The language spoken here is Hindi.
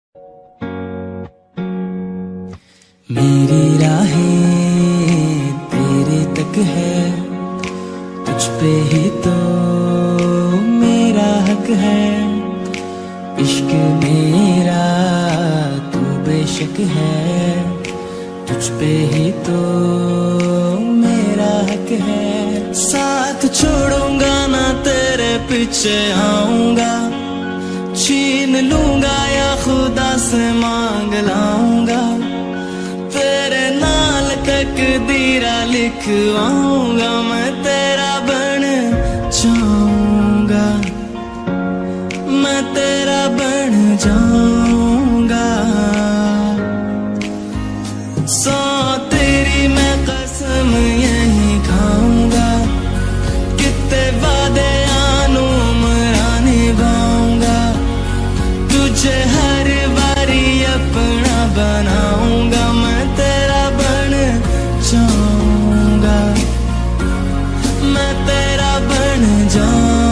मेरी राहें तेरे तक है, तुझ पे ही तो मेरा हक है। इश्क मेरा तू बेशक है, तुझ पे ही तो मेरा हक है। साथ छोड़ूंगा ना तेरे पीछे आऊंगा, छीन लूंगा या खुदा से मांग लाऊंगा। तेरे नाल तकदीरा लिखवाऊंगा, मैं तेरा बन जाऊंगा, मैं तेरा बन जाऊंगा। सौ तेरी मैं कसम यही खाऊंगा, कितने वादे आनू मरा निभाऊंगा। तुझे हर बारी अपना बनाऊंगा, मैं तेरा बन जाऊंगा, मैं तेरा बन जाऊंगा।